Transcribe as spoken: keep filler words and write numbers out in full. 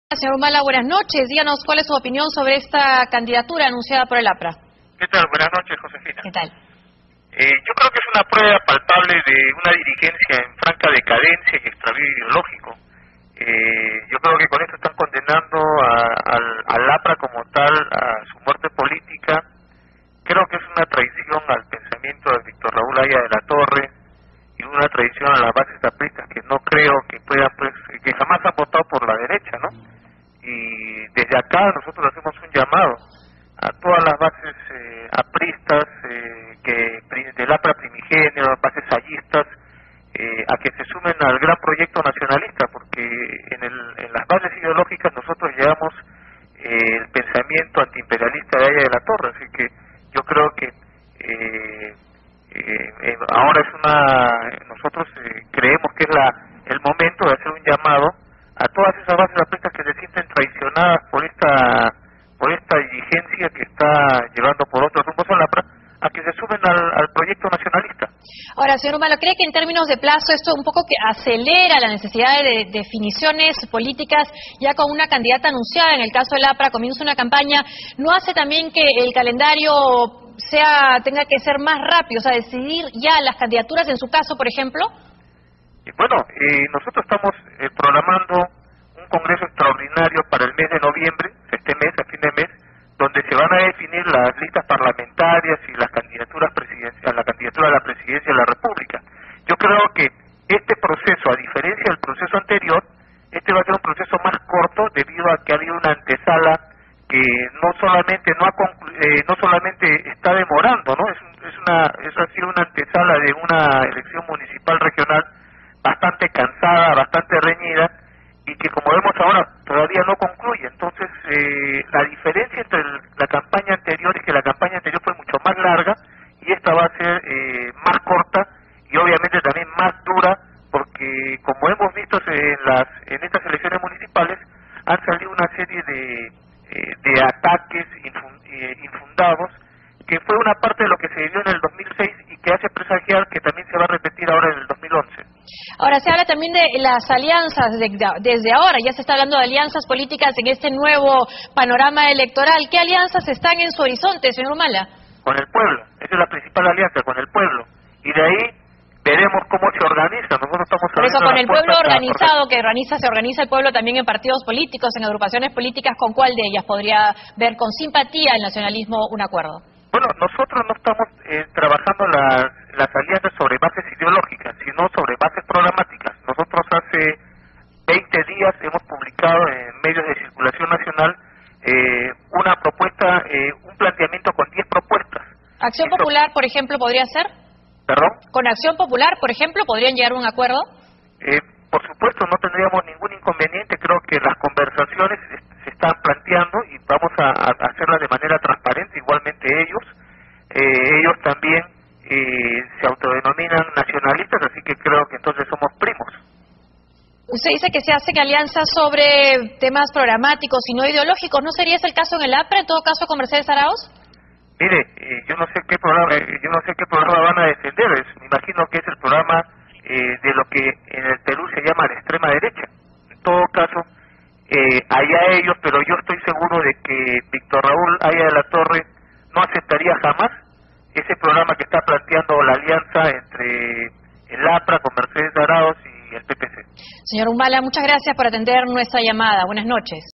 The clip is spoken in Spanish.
Señor Humala, buenas noches. Díganos cuál es su opinión sobre esta candidatura anunciada por el APRA. ¿Qué tal? Buenas noches, Josefina. ¿Qué tal? Eh, yo creo que es una prueba palpable de una dirigencia en franca decadencia y extravío ideológico. Eh, yo creo que con esto están condenando a, al, al APRA como tal a su muerte política. Creo que es una traición al pensamiento de Víctor Raúl Haya de la Torre y una traición a las bases apristas que no creo que puedan, pues, que jamás han votado por la derecha, ¿no? Y desde acá nosotros hacemos un llamado a todas las bases eh, apristas, eh, que del APRA primigenio, bases hallistas, eh, a que se sumen al gran proyecto nacionalista, porque en, el, en las bases ideológicas nosotros llevamos eh, el pensamiento antiimperialista de Haya de la Torre, así que yo creo que eh, eh, ahora es una, nosotros eh, creemos que es la el momento de hacer un llamado a todas esas bases apristas que se sienten traicionadas por esta por esta dirigencia que está llevando por otros rumbos al APRA, a que se sumen al, al proyecto nacionalista. Ahora, señor Humala, ¿cree que en términos de plazo esto un poco que acelera la necesidad de definiciones políticas ya con una candidata anunciada? En el caso del APRA comienza una campaña, ¿no hace también que el calendario sea tenga que ser más rápido, o sea, decidir ya las candidaturas en su caso, por ejemplo? Y bueno, eh, nosotros estamos eh, programando un congreso extraordinario para el mes de noviembre, este mes, a fin de mes, donde se van a definir las listas parlamentarias y las candidaturas presidenciales, la candidatura a la presidencia de la República. Yo creo que este proceso, a diferencia del proceso anterior, este va a ser un proceso más corto debido a que ha habido una antesala que no solamente no ha conclu eh, no solamente está demorando, ¿no? Es, es una eso ha sido una antesala de una elección municipal regional bastante cansada, bastante reñida, y que como vemos ahora todavía no concluye. Entonces eh, la diferencia entre el, la campaña anterior es que la campaña anterior fue mucho más larga y esta va a ser eh, más corta y obviamente también más dura, porque como hemos visto en las en estas elecciones municipales han salido una serie de eh, de ataques infun, eh, infundados, que fue una parte de lo que se vivió en el dos mil seis y que hace presagiar que también se va a repetir ahora en el dos mil once. Ahora, se habla también de las alianzas, de, de, desde ahora ya se está hablando de alianzas políticas en este nuevo panorama electoral. ¿Qué alianzas están en su horizonte, señor Humala? Con el pueblo, esa es la principal alianza, con el pueblo. Y de ahí veremos cómo se organiza. Nosotros estamos Por eso, con el pueblo organizado, a... que organiza, se organiza el pueblo también en partidos políticos, en agrupaciones políticas, ¿con cuál de ellas podría ver con simpatía el nacionalismo un acuerdo? Bueno, nosotros no estamos eh, trabajando las, las alianzas sobre bases ideológicas, sino sobre bases programáticas. Nosotros hace veinte días hemos publicado en medios de circulación nacional eh, una propuesta, eh, un planteamiento con diez propuestas. ¿Acción Eso, Popular, por ejemplo, podría ser? ¿Perdón? ¿Con Acción Popular, por ejemplo, podrían llegar a un acuerdo? Eh, por supuesto, no tendríamos ningún inconveniente. Creo que las conversaciones se están planteando y vamos a, a hacerlas de manera transparente, igualmente ellos. Eh, ellos también eh, se autodenominan nacionalistas, así que creo que entonces somos primos. Usted dice que se hacen alianzas sobre temas programáticos y no ideológicos. ¿No sería ese el caso en el APRA, en todo caso con Mercedes Arauz? Mire, eh, yo no sé qué programa, eh, yo no sé qué programa van a defender. Es, me imagino que es el programa eh, de lo que en el Perú se llama la extrema derecha. En todo caso, eh, allá ellos, pero yo estoy seguro de que Víctor Raúl Haya de la Torre no aceptaría jamás ese programa que está planteando la alianza entre el APRA con Mercedes Arauz y el P P C. Señor Humala, muchas gracias por atender nuestra llamada. Buenas noches.